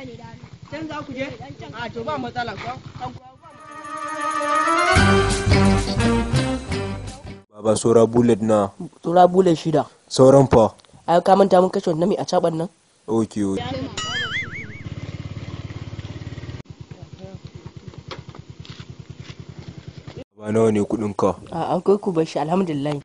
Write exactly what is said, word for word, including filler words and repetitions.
Can za ku je? A to ba matsala ko. Baba saura bullet na. Saura bullet shida. Sauran fa. Ai ka manta mun kashe wannan mai a caban nan. Okay okay. Ba nawa ne kudin ka? A an kai ku bashi alhamdulillah.